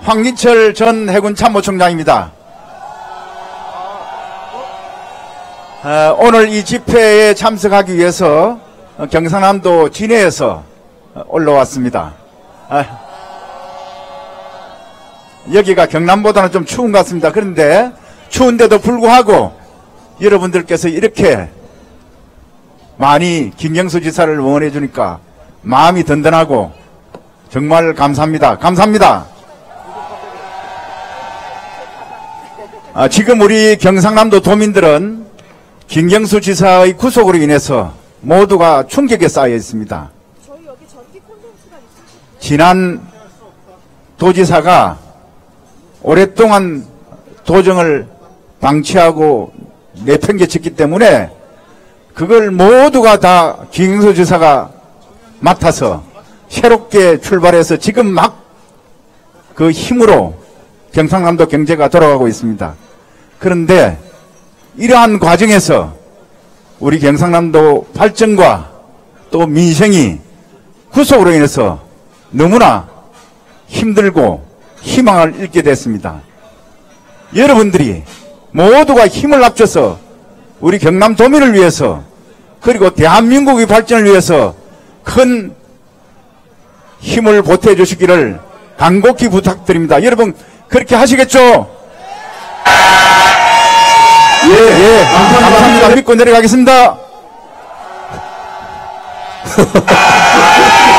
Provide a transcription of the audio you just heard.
황기철 전 해군 참모총장입니다. 오늘 이 집회에 참석하기 위해서 경상남도 진해에서 올라왔습니다. 여기가 경남보다는 좀 추운 것 같습니다. 그런데 추운데도 불구하고 여러분들께서 이렇게 많이 김경수 지사를 응원해 주니까 마음이 든든하고 정말 감사합니다. 감사합니다. 지금 우리 경상남도 도민들은 김경수 지사의 구속으로 인해서 모두가 충격에 쌓여 있습니다. 지난 도지사가 오랫동안 도정을 방치하고 내팽개쳤기 때문에 그걸 모두가 다 김경수 지사가 맡아서 새롭게 출발해서 지금 막 그 힘으로 경상남도 경제가 돌아가고 있습니다. 그런데 이러한 과정에서 우리 경상남도 발전과 또 민생이 구속으로 인해서 너무나 힘들고 희망을 잃게 됐습니다. 여러분들이 모두가 힘을 합쳐서 우리 경남도민을 위해서 그리고 대한민국의 발전을 위해서 큰 힘을 보태 주시기를 간곡히 부탁드립니다. 여러분 그렇게 하시겠죠? 예, 감사합니다. 믿고 내려가겠습니다.